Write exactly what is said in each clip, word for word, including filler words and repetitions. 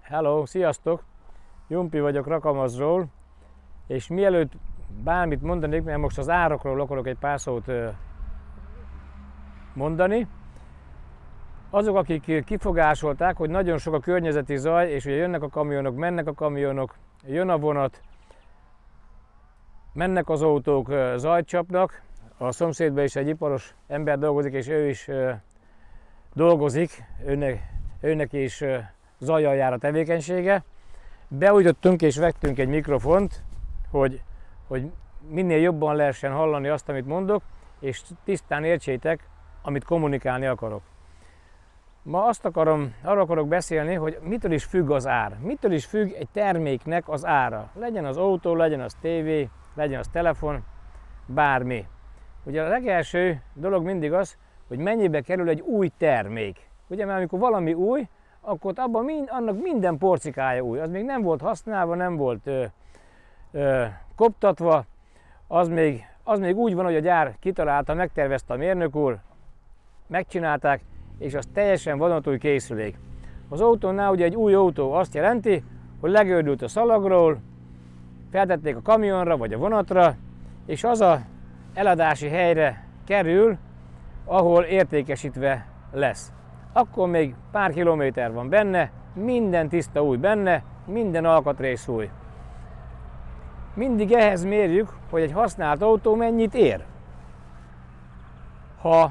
Hello, sziasztok! Jumpi vagyok Rakamazról, és mielőtt bármit mondanék, mert most az árakról akarok egy pár szót mondani. Azok, akik kifogásolták, hogy nagyon sok a környezeti zaj, és ugye jönnek a kamionok, mennek a kamionok, jön a vonat, mennek az autók, zajt csapnak. A szomszédban is egy iparos ember dolgozik, és ő is dolgozik, őnek, őnek is zajjal jár a tevékenysége. Beújtottunk és vettünk egy mikrofont, hogy, hogy minél jobban lehessen hallani azt, amit mondok, és tisztán értsétek, amit kommunikálni akarok. Ma azt akarom, arra akarok beszélni, hogy mitől is függ az ár. Mitől is függ egy terméknek az ára. Legyen az autó, legyen az tévé, legyen az telefon, bármi. Ugye a legelső dolog mindig az, hogy mennyibe kerül egy új termék. Ugye, mert amikor valami új, akkor abban mind, annak minden porcikája új. Az még nem volt használva, nem volt ö, ö, koptatva, az még, az még úgy van, hogy a gyár kitalálta, megtervezte a mérnök úr, megcsinálták, és az teljesen vadonatúj készülék. Az autónál ugye egy új autó azt jelenti, hogy legördült a szalagról, feltették a kamionra vagy a vonatra, és az a eladási helyre kerül, ahol értékesítve lesz. Akkor még pár kilométer van benne, minden tiszta új benne, minden alkatrész új. Mindig ehhez mérjük, hogy egy használt autó mennyit ér. Ha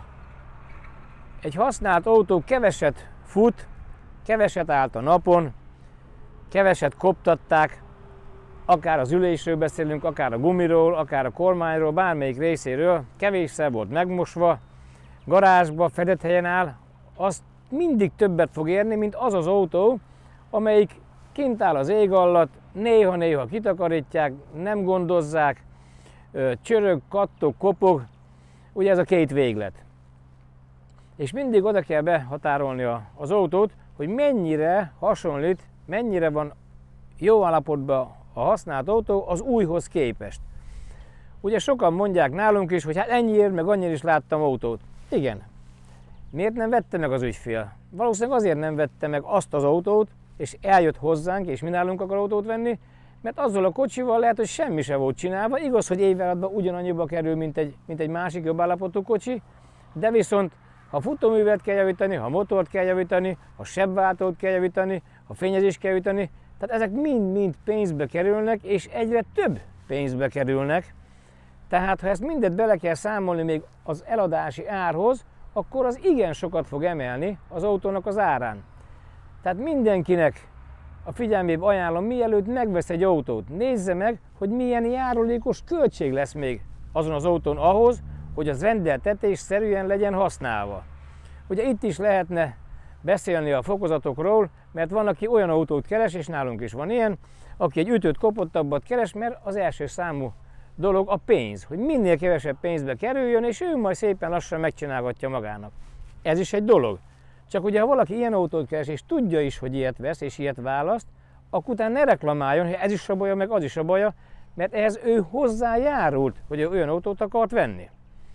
egy használt autó keveset fut, keveset állt a napon, keveset koptatták, akár az ülésről beszélünk, akár a gumiról, akár a kormányról, bármelyik részéről, kevésszer volt megmosva, garázsba, fedett helyen áll, az mindig többet fog érni, mint az az autó, amelyik kint áll az ég alatt, néha-néha kitakarítják, nem gondozzák, csörög, kattog, kopog, ugye ez a két véglet. És mindig oda kell behatárolni az autót, hogy mennyire hasonlít, mennyire van jó állapotban a használt autó az újhoz képest. Ugye sokan mondják nálunk is, hogy hát ennyiért, meg annyira is láttam autót. Igen. Miért nem vette meg az ügyfél? Valószínűleg azért nem vette meg azt az autót, és eljött hozzánk, és mi nálunk akar autót venni, mert azzal a kocsival lehet, hogy semmi se volt csinálva. Igaz, hogy évjáratban ugyanannyiba kerül, mint egy, mint egy másik jobb állapotú kocsi, de viszont ha futóművet kell javítani, ha motort kell javítani, ha sebváltót kell javítani, ha fényezést kell javítani, tehát ezek mind-mind pénzbe kerülnek, és egyre több pénzbe kerülnek. Tehát ha ezt mindet bele kell számolni még az eladási árhoz, akkor az igen sokat fog emelni az autónak az árán. Tehát mindenkinek a figyelmébe ajánlom, mielőtt megvesz egy autót, nézze meg, hogy milyen járulékos költség lesz még azon az autón ahhoz, hogy az rendeltetésszerűen legyen használva. Ugye itt is lehetne beszélni a fokozatokról, mert van, aki olyan autót keres, és nálunk is van ilyen, aki egy ütött, kopottabbat keres, mert az első számú dolog a pénz, hogy minél kevesebb pénzbe kerüljön, és ő majd szépen lassan megcsinálgatja magának. Ez is egy dolog. Csak ugye, ha valaki ilyen autót keres, és tudja is, hogy ilyet vesz, és ilyet választ, akkor utána ne reklamáljon, hogy ez is a baja, meg az is a baja, mert ehhez ő hozzájárult, hogy ő olyan autót akart venni.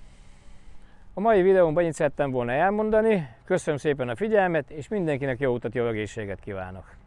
A mai videómban ennyit szerettem volna elmondani. Köszönöm szépen a figyelmet, és mindenkinek jó utat, jó egészséget kívánok!